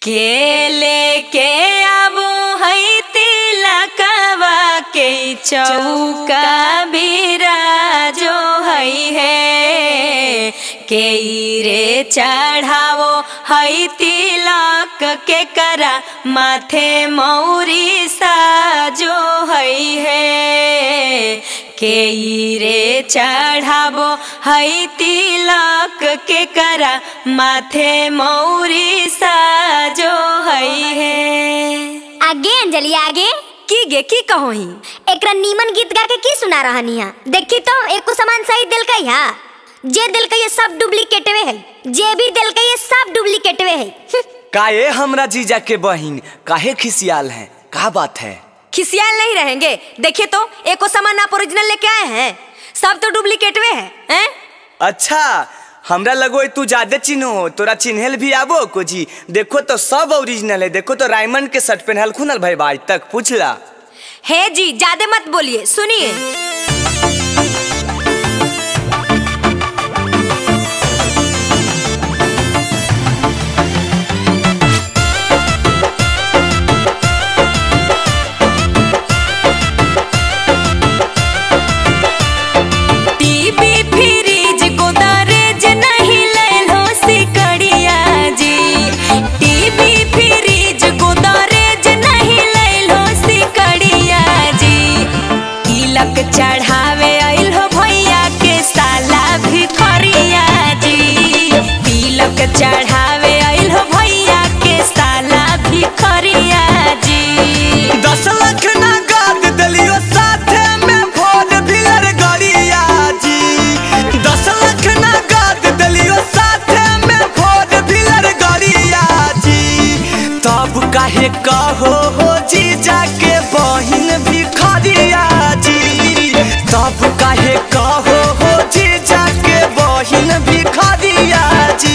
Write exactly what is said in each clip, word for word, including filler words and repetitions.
के लेके आबो है तिलकवा के चौका बिराजो है है के रे चढ़ावो है तिलक के करा माथे मौरी साजो है है के रे चढ़ावो है तिलक के करा माथे मौरी साजो है है। आगे अंजलि आगे की गे की कहो ही एकरा नीमन गीत गा के की सुना रहनी है। देखी तो एको सामान सही दिल का हा जे दिल का ये सब डुप्लीकेट वे है जे भी दिल का ये सब डुप्लीकेट वे है। काहे हमरा जीजा के बहिन काहे खिसियाल हैं का बात है? खिसियाल नहीं रहेंगे। देखिए तो एको सामान आप ओरिजिनल लेके आए हैं सब तो डुप्लीकेट वे है, हैं? अच्छा हमरा लगो तू ज्यादा चिन्हो तोरा चिन्हल भी आबो को जी। देखो तो सब ओरिजिनल है। देखो तो रायमंड के शर्ट पहनल खुनल भाई आज तक पूछला है जी। ज्यादा मत बोलिए सुनिए। चढ़ावे आइल हो भैया के साला भिखरिया जी। तिलक चढ़ावे आइल हो भैया के साला भिखरिया जी। दस लाख ना गाद दलियो साथे में भोल भिलर गरिया जी। दस लाख ना गाद दलियो साथे में भोल भिलर गरिया जी। तब काहे कहो हो जीजा के बहिन भिखरिया जी। तब काहे कहो हो जीजा के बहिन भिखरिया जी।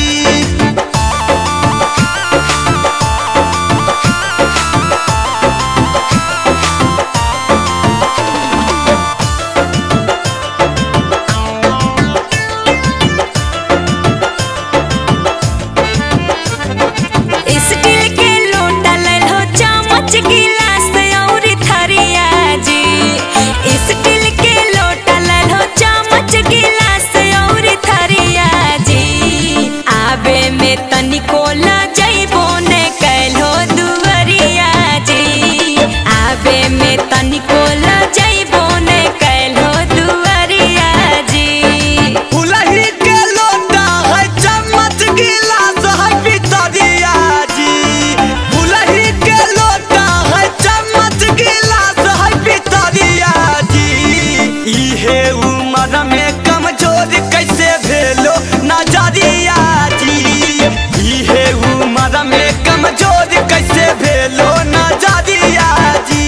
स्टील के लोटा लेल हो चम्मच गिलास और थरिया जी। स्टील के लोटा लेल हो चम्मच गिलास और थरिया जी। आबे में तनिको ल जइबो ने कैलो दुवरिया जी। आबे में तनिको ल जइबो ने कैलो दुवरिया जी। फुलही के लोटा है चम्मच गिलास है पितरिया जी। फुलही के लोटा है चम्मच गिलास है पितरिया जी। इहे उम्र में कमजोर कैसे भेलो नजरिया जी। इहे उम्र में कमजोर कैसे भेलो नजरिया जी।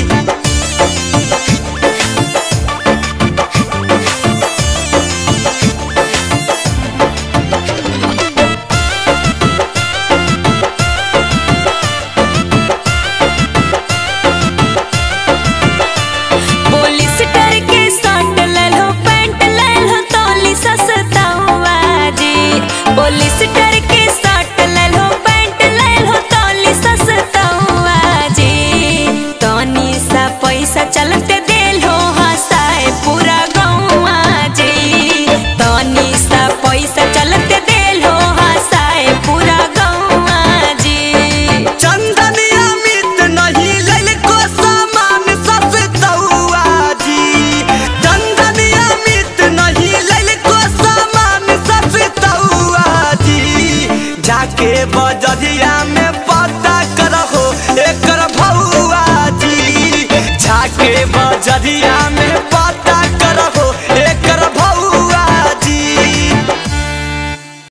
पॉलिस्टर के शर्ट लेल हो पैंट लेल हो तौली सस्ता हुआ जी। पॉलिस्टर के शर्ट लेल हो पैंट लेल हो तौली सस्ता हुआ जी। तनी सा पैसा चलते देल हो हंसाए पूरा गौवा जी। तनी सा पैसा चलते देल हो हंसाए पूरा गौवा जी। चंदनिया मित नहीं लेल को सामान सस्ता हुआ जी। चंदनिया मित नहीं लेल को सामान सस्ता हुआ जी। जाके बजरिया में पता करहो एकर भौआ जी। जाके बजरिया